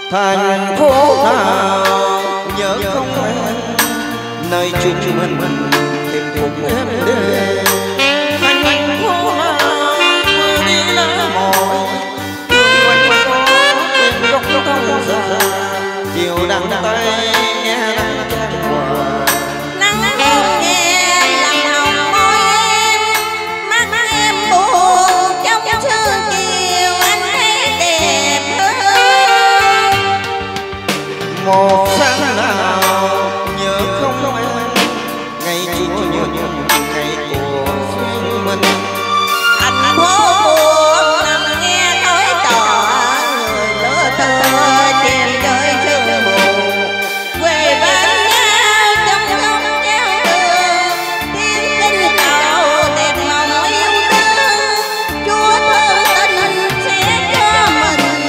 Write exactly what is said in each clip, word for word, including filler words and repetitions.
thành phố nào nhớ không em, nơi chúng mình tìm cùng em đến. Thành phố nào mưa đi lá mỏi, thương quanh quanh có em góc thông già, chiều đằng tay nghe nắng trang hòa. Nắng em nghe làm hồng môi em, mắt em buồn trong sương chiều anh thấy đẹp hơn. Một sáng nào nhớ không em, ngày chúa nhớ ngày của riêng mình. Thành phố buồn nằm nghe thói tỏ, người lứa thơ chèm chơi sương buồn. Quê bên nhau trong ngóng treo đường, tiếng kinh cầu đẹp mong yêu thương. Chúa thương tình sẽ cho mình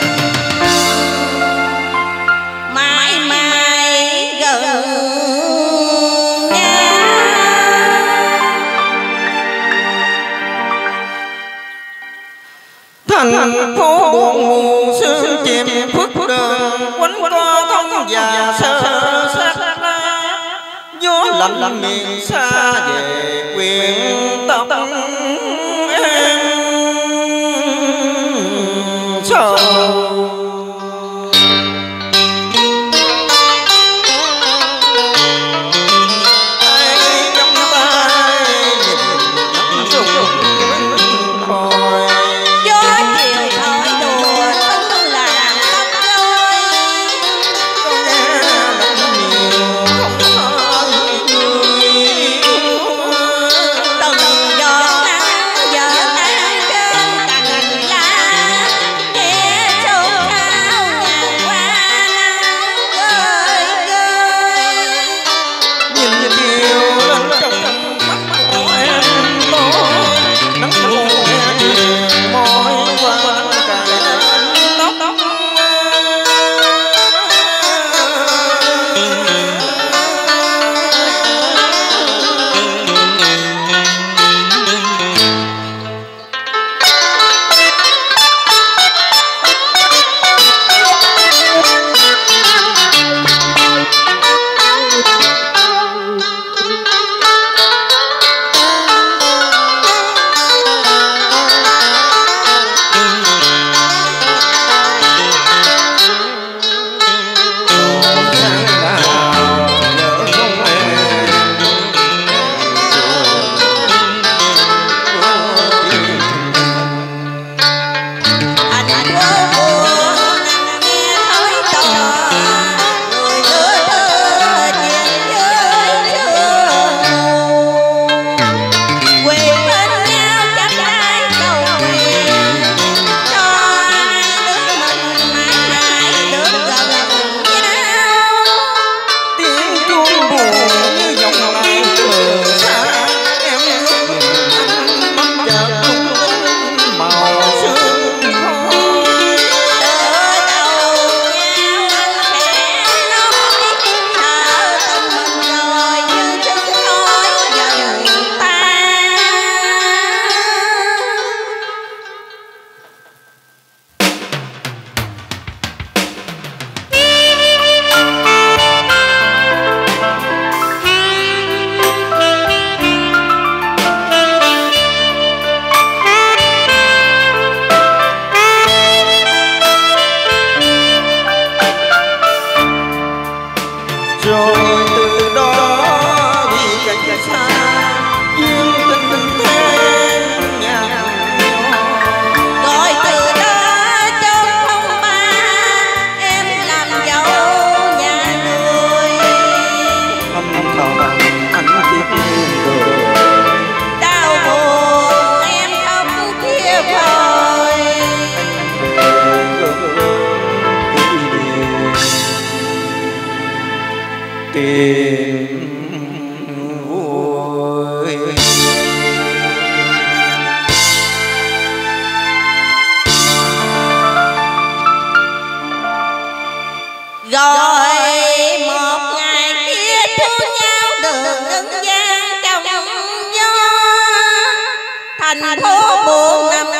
mãi mãi gần nhau. Thành phố buồn buồn sương chìm phức đường, quanh co thông và sơ sát gió lạnh miền xa về quyền tâm em sầu. Rồi từ đó đi cách xa, duyên tình thêm nhạt nhòa. Rồi từ đó trong phong ba em làm dâu nhà người. Âm thầm anh tiếc người, Đau buồn em khóc chia phôi. Tìm vui. Rồi một ngày kia thương nhau đường ngân gian trong gió. Thành phố buồn nằm